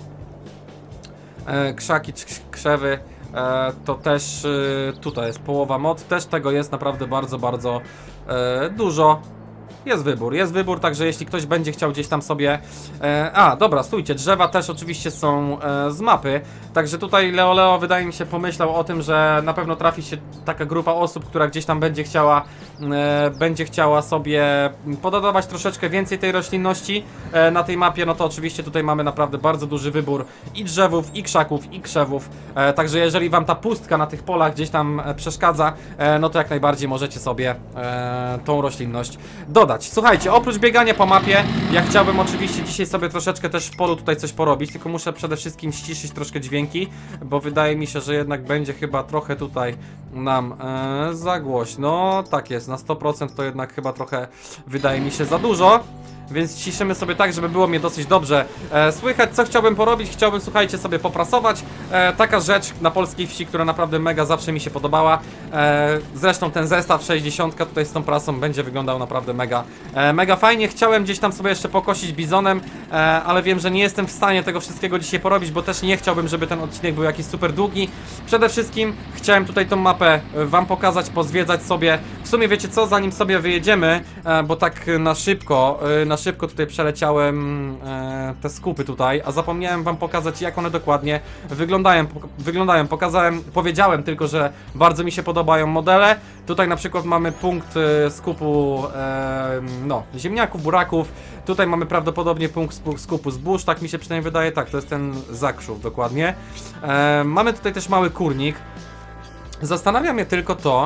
e, krzaki, krzewy, E, to też e, tutaj jest połowa mod, też tego jest naprawdę bardzo, bardzo e, dużo. Jest wybór, jest wybór, także jeśli ktoś będzie chciał gdzieś tam sobie... E, a, dobra, stójcie, drzewa też oczywiście są e, z mapy, także tutaj Leo Leo wydaje mi się pomyślał o tym, że na pewno trafi się taka grupa osób, która gdzieś tam będzie chciała e, będzie chciała sobie pododawać troszeczkę więcej tej roślinności e, na tej mapie, no to oczywiście tutaj mamy naprawdę bardzo duży wybór i drzewów, i krzaków, i krzewów, e, także jeżeli wam ta pustka na tych polach gdzieś tam e, przeszkadza, e, no to jak najbardziej możecie sobie e, tą roślinność dodać. Słuchajcie, oprócz biegania po mapie, ja chciałbym oczywiście dzisiaj sobie troszeczkę też w polu tutaj coś porobić, tylko muszę przede wszystkim ściszyć troszkę dźwięki, bo wydaje mi się, że jednak będzie chyba trochę tutaj nam e, za głośno. Tak jest, na sto procent to jednak chyba trochę wydaje mi się za dużo. Więc ciszymy sobie tak, żeby było mnie dosyć dobrze e, słychać. Co chciałbym porobić? Chciałbym, słuchajcie, sobie poprasować. E, taka rzecz na polskiej wsi, która naprawdę mega zawsze mi się podobała. E, zresztą ten zestaw sześćdziesiąt tutaj z tą prasą będzie wyglądał naprawdę mega, e, mega fajnie. Chciałem gdzieś tam sobie jeszcze pokosić bizonem, e, ale wiem, że nie jestem w stanie tego wszystkiego dzisiaj porobić, bo też nie chciałbym, żeby ten odcinek był jakiś super długi. Przede wszystkim chciałem tutaj tą mapę wam pokazać, pozwiedzać sobie. W sumie wiecie co, zanim sobie wyjedziemy, e, bo tak na szybko, e, na szybko tutaj przeleciałem e, te skupy tutaj, a zapomniałem wam pokazać, jak one dokładnie wyglądają. Pok wyglądają. Pokazałem, powiedziałem tylko, że bardzo mi się podobają modele. Tutaj na przykład mamy punkt e, skupu e, no, ziemniaków, buraków. Tutaj mamy prawdopodobnie punkt skupu zbóż, tak mi się przynajmniej wydaje. Tak, to jest ten zakrzów dokładnie. E, mamy tutaj też mały kurnik. Zastanawia mnie tylko to,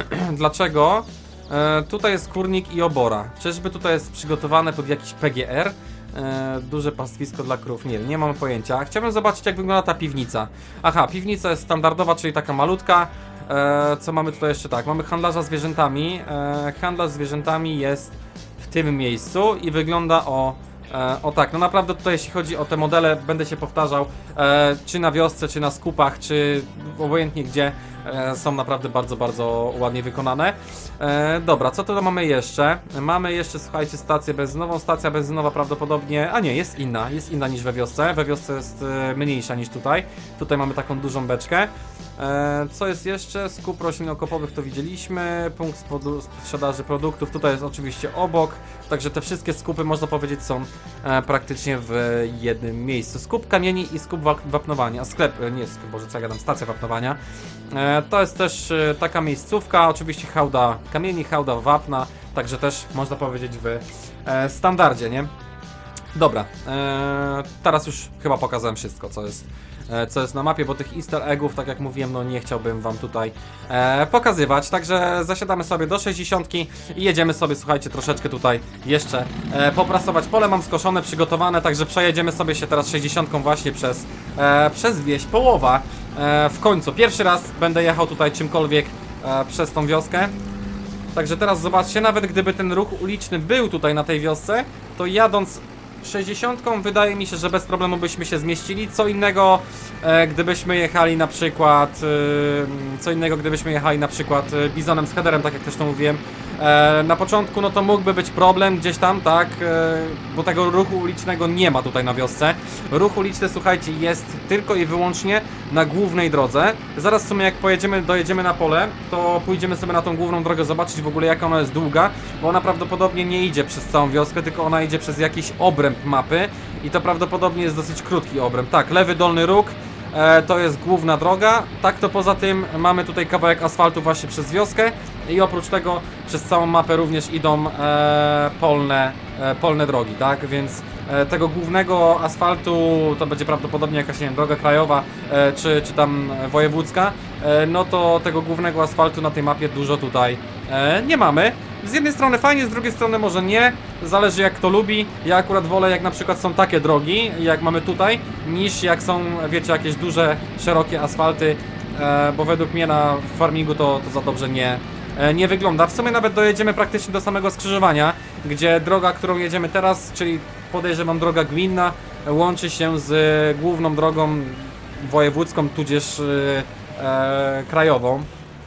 dlaczego e, tutaj jest kurnik i obora. Czyżby tutaj jest przygotowane pod jakiś P G R? E, duże pastwisko dla krów. Nie, nie mam pojęcia. Chciałbym zobaczyć, jak wygląda ta piwnica. Aha, piwnica jest standardowa, czyli taka malutka. E, co mamy tutaj jeszcze? Tak, mamy handlarza zwierzętami. E, handlarz zwierzętami jest w tym miejscu i wygląda o... E, o tak, no naprawdę tutaj jeśli chodzi o te modele, będę się powtarzał, e, czy na wiosce, czy na skupach, czy obojętnie gdzie, e, są naprawdę bardzo, bardzo ładnie wykonane. E, dobra, co tu mamy jeszcze? Mamy jeszcze, słuchajcie, stację benzynową. Stacja benzynowa prawdopodobnie, a nie, jest inna, jest inna niż we wiosce. We wiosce jest e, mniejsza niż tutaj. Tutaj mamy taką dużą beczkę. E, co jest jeszcze? Skup roślin okopowych to widzieliśmy. Punkt sprzedaży produktów tutaj jest oczywiście obok. Także te wszystkie skupy, można powiedzieć, są e, praktycznie w jednym miejscu. Skup kamieni i skup wapnowania. Sklep, nie skup, boże, co ja gadam, stacja wapnowania. E, to jest też e, taka miejscówka. Oczywiście hałda kamieni, hałda wapna. Także też można powiedzieć w e, standardzie, nie? Dobra, e, teraz już chyba pokazałem wszystko, co jest co jest na mapie, bo tych easter eggów, tak jak mówiłem, no nie chciałbym wam tutaj e, pokazywać, także zasiadamy sobie do sześćdziesiątki i jedziemy sobie, słuchajcie, troszeczkę tutaj jeszcze e, poprasować. Pole mam skoszone, przygotowane, także przejedziemy sobie się teraz sześćdziesiątką właśnie przez, e, przez wieś Połowa. E, w końcu, pierwszy raz będę jechał tutaj czymkolwiek e, przez tą wioskę. Także teraz zobaczcie, nawet gdyby ten ruch uliczny był tutaj na tej wiosce, to jadąc sześćdziesiątką wydaje mi się, że bez problemu byśmy się zmieścili. Co innego e, gdybyśmy jechali na przykład e, co innego gdybyśmy jechali na przykład e, bizonem z headerem, tak jak też to mówiłem e, na początku, no to mógłby być problem gdzieś tam, tak, e, bo tego ruchu ulicznego nie ma tutaj na wiosce. Ruch uliczny, słuchajcie, jest tylko i wyłącznie na głównej drodze. Zaraz w sumie jak pojedziemy, dojedziemy na pole, to pójdziemy sobie na tą główną drogę zobaczyć w ogóle, jaka ona jest długa, bo ona prawdopodobnie nie idzie przez całą wioskę, tylko ona idzie przez jakiś obręb mapy i to prawdopodobnie jest dosyć krótki obręb. Tak, lewy dolny róg e, to jest główna droga. Tak to poza tym mamy tutaj kawałek asfaltu właśnie przez wioskę i oprócz tego przez całą mapę również idą e, polne, e, polne drogi, tak, więc e, tego głównego asfaltu to będzie prawdopodobnie jakaś, nie wiem, droga krajowa e, czy, czy tam wojewódzka, e, no to tego głównego asfaltu na tej mapie dużo tutaj e, nie mamy. Z jednej strony fajnie, z drugiej strony może nie, zależy jak kto lubi. Ja akurat wolę, jak na przykład są takie drogi, jak mamy tutaj, niż jak są, wiecie, jakieś duże, szerokie asfalty, e, bo według mnie na farmingu to, to za dobrze nie, e, nie wygląda. W sumie nawet dojedziemy praktycznie do samego skrzyżowania, gdzie droga, którą jedziemy teraz, czyli podejrzewam droga gminna, łączy się z główną drogą wojewódzką, tudzież e, e, krajową.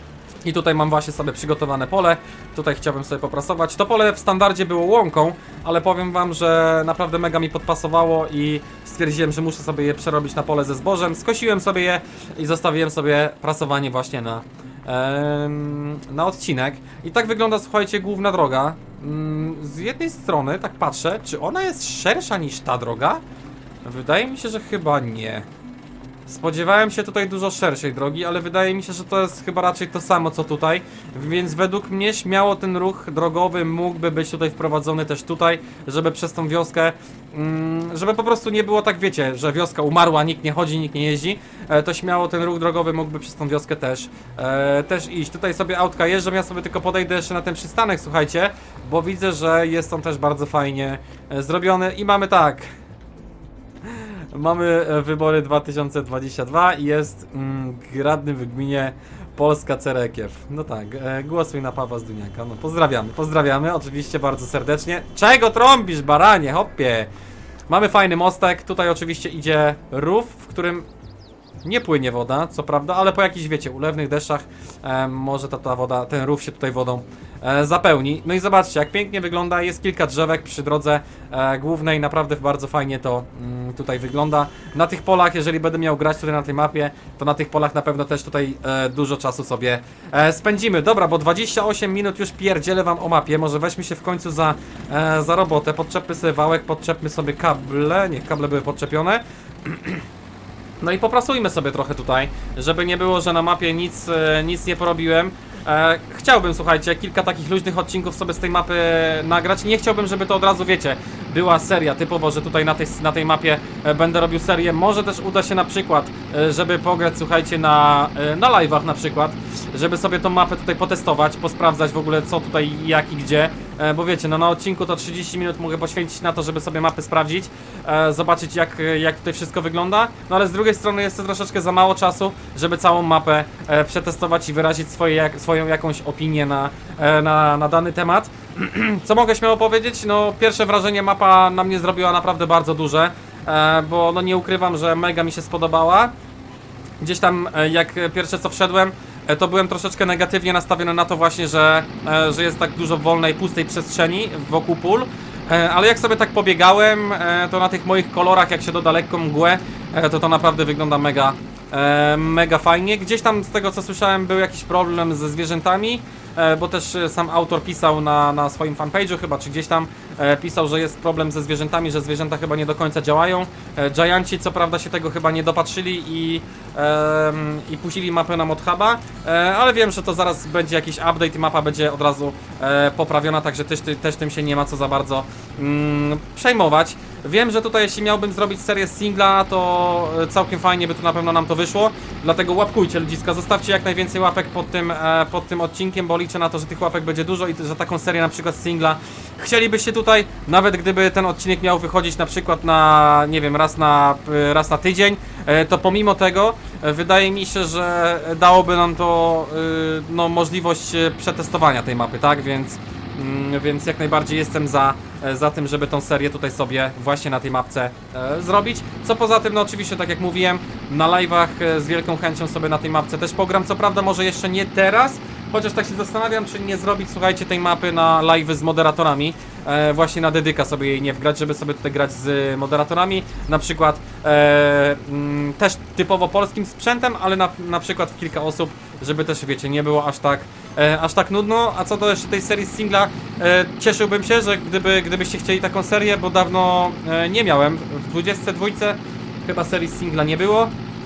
I tutaj mam właśnie sobie przygotowane pole. Tutaj chciałbym sobie poprasować. To pole w standardzie było łąką, ale powiem wam, że naprawdę mega mi podpasowało i stwierdziłem, że muszę sobie je przerobić na pole ze zbożem. Skosiłem sobie je i zostawiłem sobie prasowanie właśnie na, em, na odcinek. I tak wygląda, słuchajcie, główna droga. Z jednej strony, tak patrzę, czy ona jest szersza niż ta droga? Wydaje mi się, że chyba nie. Spodziewałem się tutaj dużo szerszej drogi, ale wydaje mi się, że to jest chyba raczej to samo co tutaj, więc według mnie śmiało ten ruch drogowy mógłby być tutaj wprowadzony też tutaj, żeby przez tą wioskę, mm, żeby po prostu nie było tak, wiecie, że wioska umarła, nikt nie chodzi, nikt nie jeździ, e, to śmiało ten ruch drogowy mógłby przez tą wioskę też, e, też iść. Tutaj sobie autka jeżdżą, ja sobie tylko podejdę jeszcze na ten przystanek, słuchajcie, bo widzę, że jest on też bardzo fajnie e, zrobiony i mamy tak... Mamy wybory dwa tysiące dwadzieścia dwa i jest mm, radny w gminie Polska Cerekiew. No tak, e, głosuj na Pawła Zduniaka. No pozdrawiamy, pozdrawiamy oczywiście bardzo serdecznie. Czego trąbisz, baranie, hopie? Mamy fajny mostek, tutaj oczywiście idzie rów, w którym nie płynie woda, co prawda, ale po jakichś, wiecie, ulewnych deszczach e, może ta, ta woda, ten rów się tutaj wodą e, zapełni. No i zobaczcie, jak pięknie wygląda, jest kilka drzewek przy drodze e, głównej, naprawdę bardzo fajnie to mm, tutaj wygląda. Na tych polach, jeżeli będę miał grać tutaj na tej mapie, to na tych polach na pewno też tutaj e, dużo czasu sobie e, spędzimy. Dobra, bo dwadzieścia osiem minut już pierdzielę wam o mapie, może weźmy się w końcu za, e, za robotę, podczepmy sobie wałek, podczepmy sobie kable, nie, kable były podczepione. No i popracujmy sobie trochę tutaj, żeby nie było, że na mapie nic, e, nic nie porobiłem. E, chciałbym, słuchajcie, kilka takich luźnych odcinków sobie z tej mapy nagrać. Nie chciałbym, żeby to od razu, wiecie, była seria typowo, że tutaj na tej, na tej mapie e, będę robił serię. Może też uda się na przykład, e, żeby pograć, słuchajcie, na, e, na live'ach na przykład, żeby sobie tą mapę tutaj potestować, posprawdzać w ogóle co tutaj, jak i gdzie. E, bo wiecie, no na odcinku to trzydzieści minut mogę poświęcić na to, żeby sobie mapy sprawdzić, e, zobaczyć jak, jak tutaj wszystko wygląda. No ale z drugiej strony jest to troszeczkę za mało czasu, żeby całą mapę e, przetestować i wyrazić swoje, jak, swoją jakąś opinię na, e, na, na dany temat. Co mogę śmiało powiedzieć? No pierwsze wrażenie mapa na mnie zrobiła naprawdę bardzo duże, e, bo no nie ukrywam, że mega mi się spodobała. Gdzieś tam e, jak pierwsze co wszedłem, e, to byłem troszeczkę negatywnie nastawiony na to właśnie, że, e, że jest tak dużo wolnej, pustej przestrzeni wokół pól. E, ale jak sobie tak pobiegałem, e, to na tych moich kolorach, jak się doda lekką mgłę, e, to to naprawdę wygląda mega, e, mega fajnie. Gdzieś tam z tego co słyszałem był jakiś problem ze zwierzętami, e, bo też sam autor pisał na, na swoim fanpage'u chyba, czy gdzieś tam e, pisał, że jest problem ze zwierzętami, że zwierzęta chyba nie do końca działają. E, Gianci co prawda się tego chyba nie dopatrzyli i, e, i puścili mapę na ModHuba, e, ale wiem, że to zaraz będzie jakiś update i mapa będzie od razu e, poprawiona, także też, też tym się nie ma co za bardzo mm, przejmować. Wiem, że tutaj jeśli miałbym zrobić serię singla, to całkiem fajnie by tu na pewno nam to wyszło. Dlatego łapkujcie ludziska, zostawcie jak najwięcej łapek pod tym, e, pod tym odcinkiem, bo liczę na to, że tych łapek będzie dużo i że taką serię na przykład singla chcielibyście tutaj, nawet gdyby ten odcinek miał wychodzić na przykład na, nie wiem, raz na, raz na tydzień, e, to pomimo tego e, wydaje mi się, że dałoby nam to e, no, możliwość przetestowania tej mapy, tak? Więc Więc jak najbardziej jestem za, za tym, żeby tą serię tutaj sobie właśnie na tej mapce e, zrobić. Co poza tym, no oczywiście tak jak mówiłem, na live'ach e, z wielką chęcią sobie na tej mapce też pogram. Co prawda może jeszcze nie teraz, chociaż tak się zastanawiam, czy nie zrobić, słuchajcie, tej mapy na live'y z moderatorami. E, właśnie na dedyka sobie jej nie wgrać, żeby sobie tutaj grać z moderatorami. Na przykład e, m, też typowo polskim sprzętem, ale na, na przykład w kilka osób, żeby też, wiecie, nie było aż tak E, aż tak nudno. A co do jeszcze tej serii singla, e, cieszyłbym się, że gdyby, gdybyście chcieli taką serię, bo dawno e, nie miałem. W dwudziestce dwójce chyba serii singla nie było,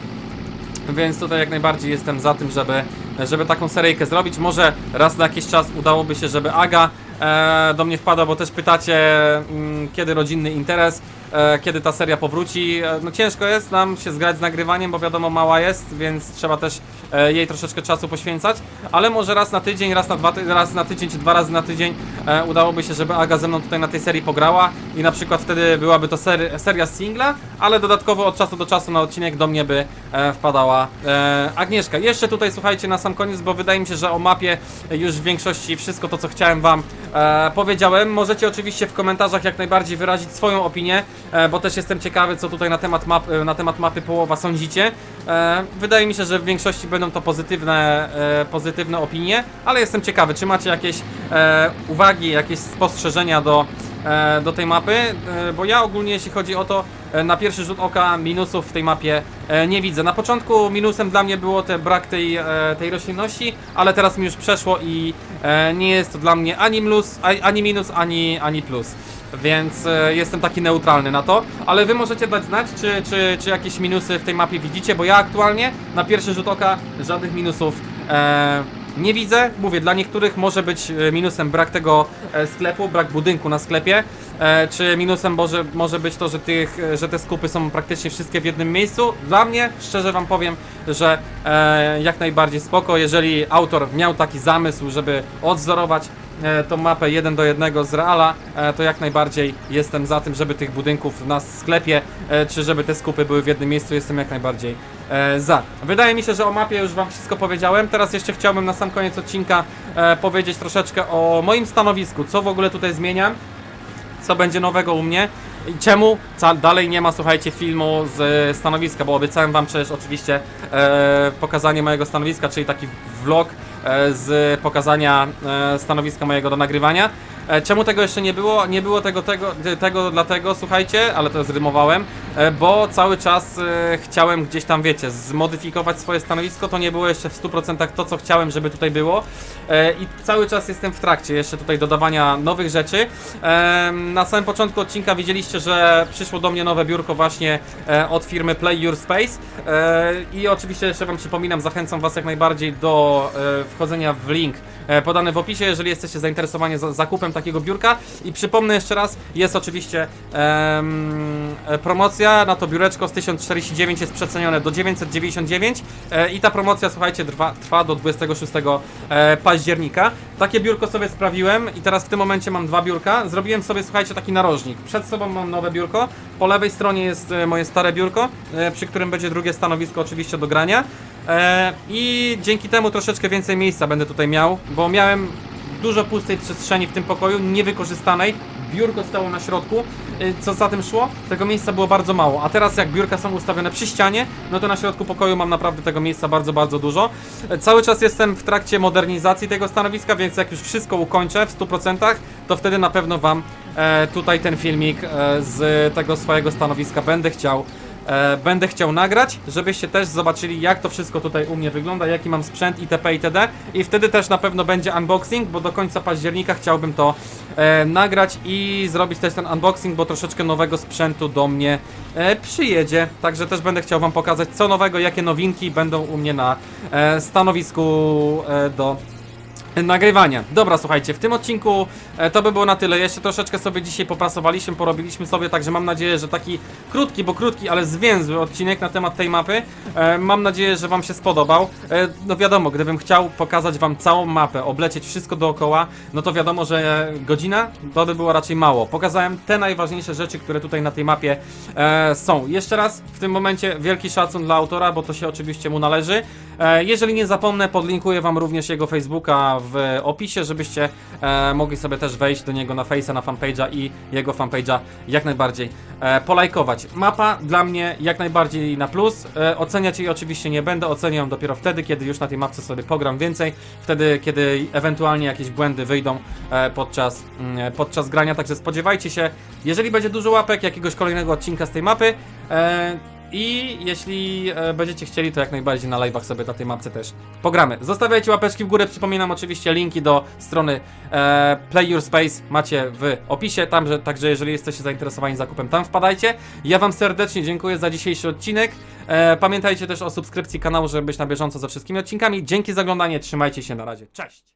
więc tutaj jak najbardziej jestem za tym, żeby, żeby taką seryjkę zrobić. Może raz na jakiś czas udałoby się, żeby Aga e, do mnie wpadła, bo też pytacie mm, kiedy rodzinny interes, e, kiedy ta seria powróci. E, no ciężko jest nam się zgrać z nagrywaniem, bo wiadomo mała jest, więc trzeba też e, jej troszeczkę czasu poświęcać, ale może raz na tydzień, raz na, dwa, raz na tydzień, czy dwa razy na tydzień e, udałoby się, żeby Aga ze mną tutaj na tej serii pograła i na przykład wtedy byłaby to ser, seria singla, ale dodatkowo od czasu do czasu na odcinek do mnie by e, wpadała e, Agnieszka. Jeszcze tutaj słuchajcie na sam koniec, bo wydaje mi się, że o mapie już w większości wszystko to, co chciałem wam e, powiedziałem. Możecie oczywiście w komentarzach jak najbardziej wyrazić swoją opinię, e, bo też jestem ciekawy, co tutaj na temat, map, na temat mapy Połowa sądzicie. E, wydaje mi się, że w większości będą to pozytywne, e, pozytywne opinie, ale jestem ciekawy, czy macie jakieś e, uwagi, jakieś spostrzeżenia do, e, do tej mapy, e, bo ja ogólnie jeśli chodzi o to, e, na pierwszy rzut oka minusów w tej mapie e, nie widzę. Na początku minusem dla mnie było te brak tej, e, tej roślinności, ale teraz mi już przeszło i e, nie jest to dla mnie ani, plus, ani minus, ani, ani plus. Więc e, jestem taki neutralny na to, ale wy możecie dać znać, czy, czy, czy jakieś minusy w tej mapie widzicie, bo ja aktualnie na pierwszy rzut oka żadnych minusów e, nie widzę. Mówię, dla niektórych może być minusem brak tego e, sklepu, brak budynku na sklepie, e, czy minusem może, może być to, że, tych, że te skupy są praktycznie wszystkie w jednym miejscu. Dla mnie, szczerze wam powiem, że e, jak najbardziej spoko, jeżeli autor miał taki zamysł, żeby odwzorować tą mapę jeden do jednego z Reala, to jak najbardziej jestem za tym, żeby tych budynków na sklepie, czy żeby te skupy były w jednym miejscu, jestem jak najbardziej za. Wydaje mi się, że o mapie już wam wszystko powiedziałem. Teraz jeszcze chciałbym na sam koniec odcinka powiedzieć troszeczkę o moim stanowisku, co w ogóle tutaj zmieniam, co będzie nowego u mnie. I czemu ca- dalej nie ma, słuchajcie, filmu z stanowiska, bo obiecałem wam przecież oczywiście e, pokazanie mojego stanowiska, czyli taki vlog e, z pokazania e, stanowiska mojego do nagrywania. E, czemu tego jeszcze nie było? Nie było tego, tego, tego dlatego, słuchajcie, ale to zrymowałem, e, bo cały czas e, chciałem gdzieś tam, wiecie, zmodyfikować swoje stanowisko, to nie było jeszcze w stu procentach to, co chciałem, żeby tutaj było e, i cały czas jestem w trakcie jeszcze tutaj dodawania nowych rzeczy. E, na samym początku odcinka widzieliście, że przyszło do mnie nowe biurko właśnie e, od firmy Play Your Space e, i oczywiście jeszcze wam przypominam, zachęcam was jak najbardziej do e, wchodzenia w link e, podany w opisie, jeżeli jesteście zainteresowani za zakupem takiego biurka. I przypomnę jeszcze raz, jest oczywiście em, promocja na to biureczko z tysiąc czterdzieści dziewięć, jest przecenione do dziewięćset dziewięćdziesiąt dziewięć e, i ta promocja, słuchajcie, trwa, trwa do dwudziestego szóstego e, października. Takie biurko sobie sprawiłem i teraz w tym momencie mam dwa biurka. Zrobiłem sobie, słuchajcie, taki narożnik. Przed sobą mam nowe biurko, po lewej stronie jest e, moje stare biurko, e, przy którym będzie drugie stanowisko oczywiście do grania. E, I dzięki temu troszeczkę więcej miejsca będę tutaj miał, bo miałem dużo pustej przestrzeni w tym pokoju, niewykorzystanej. Biurko stało na środku. Co za tym szło? Tego miejsca było bardzo mało. A teraz jak biurka są ustawione przy ścianie, no to na środku pokoju mam naprawdę tego miejsca bardzo, bardzo dużo. Cały czas jestem w trakcie modernizacji tego stanowiska, więc jak już wszystko ukończę w stu procentach, to wtedy na pewno wam e, tutaj ten filmik e, z tego swojego stanowiska będę chciał E, będę chciał nagrać, żebyście też zobaczyli, jak to wszystko tutaj u mnie wygląda, jaki mam sprzęt itp. itd. I wtedy też na pewno będzie unboxing, bo do końca października chciałbym to e, nagrać i zrobić też ten unboxing, bo troszeczkę nowego sprzętu do mnie e, przyjedzie. Także też będę chciał wam pokazać, co nowego, jakie nowinki będą u mnie na e, stanowisku e, do nagrywania. Dobra, słuchajcie, w tym odcinku e, to by było na tyle. Jeszcze troszeczkę sobie dzisiaj popracowaliśmy, porobiliśmy sobie, także mam nadzieję, że taki krótki, bo krótki, ale zwięzły odcinek na temat tej mapy. E, mam nadzieję, że wam się spodobał. E, no wiadomo, gdybym chciał pokazać wam całą mapę, oblecieć wszystko dookoła, no to wiadomo, że godzina to by było raczej mało. Pokazałem te najważniejsze rzeczy, które tutaj na tej mapie e, są. Jeszcze raz w tym momencie wielki szacun dla autora, bo to się oczywiście mu należy. E, jeżeli nie zapomnę, podlinkuję wam również jego Facebooka w opisie, żebyście e, mogli sobie też wejść do niego na Face'a, na fanpage'a i jego fanpage'a jak najbardziej e, polajkować. Mapa dla mnie jak najbardziej na plus. E, oceniać jej oczywiście nie będę, ocenię ją dopiero wtedy, kiedy już na tej mapce sobie pogram więcej, wtedy, kiedy ewentualnie jakieś błędy wyjdą e, podczas, mm, podczas grania, także spodziewajcie się, jeżeli będzie dużo łapek, jakiegoś kolejnego odcinka z tej mapy. E, I jeśli e, będziecie chcieli, to jak najbardziej na live'ach sobie na tej mapce też pogramy. Zostawiajcie łapeczki w górę, przypominam oczywiście linki do strony e, Play Your Space macie w opisie, tam, że, także jeżeli jesteście zainteresowani zakupem, tam wpadajcie. Ja wam serdecznie dziękuję za dzisiejszy odcinek. E, pamiętajcie też o subskrypcji kanału, żeby być na bieżąco ze wszystkimi odcinkami. Dzięki za oglądanie, trzymajcie się, na razie, cześć!